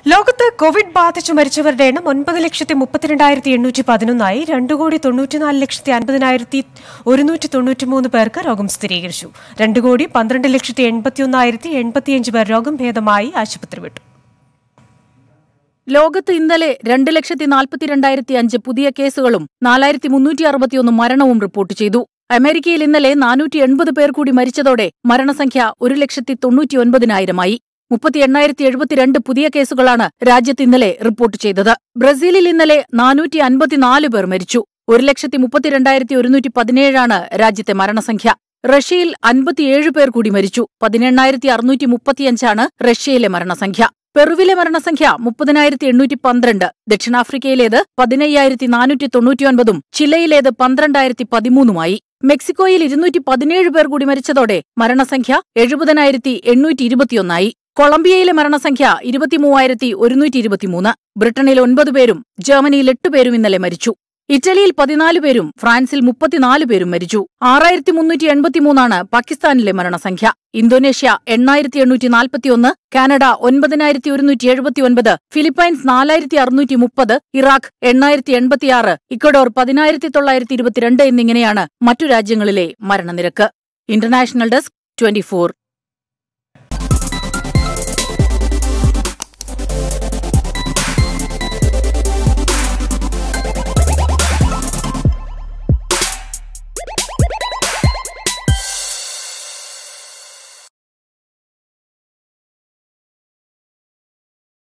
ലോകത്ത് കോവിഡ് ബാധിച്ചു മരിച്ചവരുടെ എണ്ണം 9,32,811 2,94,50,193 പേർക്ക് രോഗം സ്ഥിരീകരിച്ചു. 2,12,81,085 പേർ രോഗം ഭേദമായി ആശുപത്രി വിട്ടു. ലോകത്ത് ഇന്നലെ 2,42,500 പുതിയ കേസുകളും 4,361 മരണവും റിപ്പോർട്ട് ചെയ്തു. അമേരിക്കയിൽ ഇന്നലെ 480 പേർ കൂടി മരിച്ചതോടെ മരണസംഖ്യ 1,99,000 38,072 പുതിയ കേസുകളാണ് രാജ്യത്ത് ഇന്നലെ റിപ്പോർട്ട് ചെയ്തത്. ബ്രസീലിൽ ഇന്നലെ 454 പേർ മരിച്ചു. 1,32,117 രാജ്യത്തെ മരണസംഖ്യ. റഷ്യയിൽ 57 പേർ കൂടി മരിച്ചു. 18,635 റഷ്യയിലെ മരണസംഖ്യ. പെറുവിലെ മരണസംഖ്യ 30,812. ദക്ഷിണാഫ്രിക്കയിലേത് 15,499 ചിലയിലേത് 12,013 മെക്സിക്കോയിൽ 217 പേർ കൂടി മരിച്ചതോടെ മരണസംഖ്യ 70,821 കൊളംബിയയിലെ മരണസംഖ്യ 23,123. ബ്രിട്ടനിൽ 9 പേരും ജർമ്മനിയിൽ 8 പേരും ഇന്നലെ മരിച്ചു. ഇറ്റലിയിൽ 14 പേരും ഫ്രാൻസിൽ 34 പേരും മരിച്ചു. 6,383 പാകിസ്ഥാനിലെ മരണസംഖ്യ. Indonesia 8,841, Canada 9,179, Philippines 4,630, Iraq 8,086, Ecuador 10,922 എന്നിങ്ങനെയാണ് മറ്റു രാജ്യങ്ങളിലെ മരണനിരക്ക്. International desk 24.